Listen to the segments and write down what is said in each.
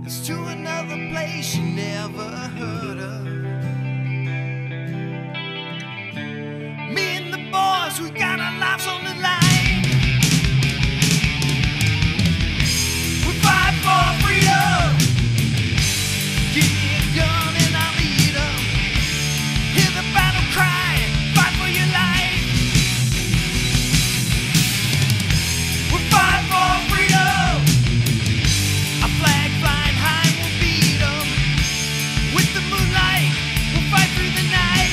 It's to another place you never heard of. Me and the boys, we got our lives on the line. We fight for freedom. Give me a gun and I'll lead 'em. Hear the battle cry, fight for your life. We fight for freedom. A flag flying high, we'll beat 'em. With the moonlight, we'll fight through the night.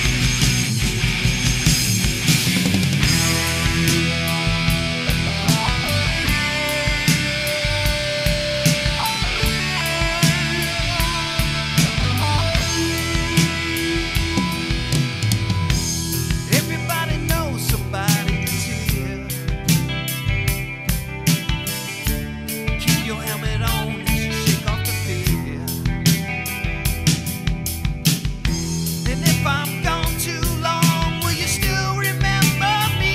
Everybody knows somebody's here. Keep your helmet on as you shake off the fear. And if I'm gone too long, will you still remember me?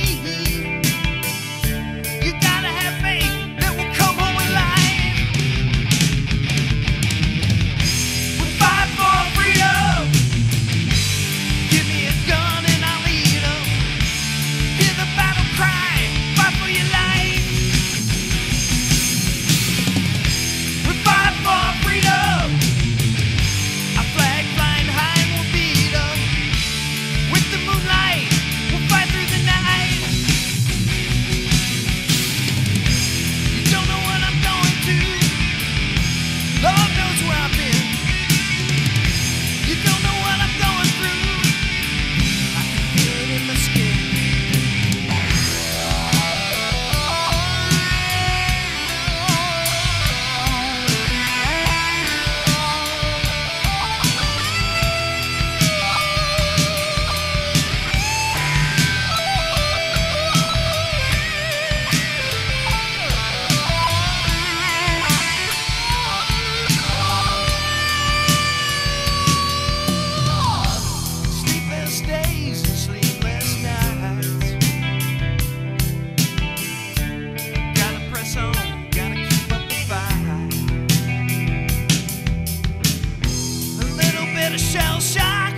You gotta have faith that we'll come home alive. We fight for freedom. Give me a gun and I'll lead 'em. Hear the battle cry, fight for your life. We fight for freedom. A flag flying high, we'll beat 'em. With the moonlight, we'll fight through the night. You don't know what I'm going through. Lord knows where I've been. You don't know what I'm going through. I can feel it in my skin. Sleepless days and sleepless nights. Gotta press on, gotta keep up the fight. A little bit of shell shock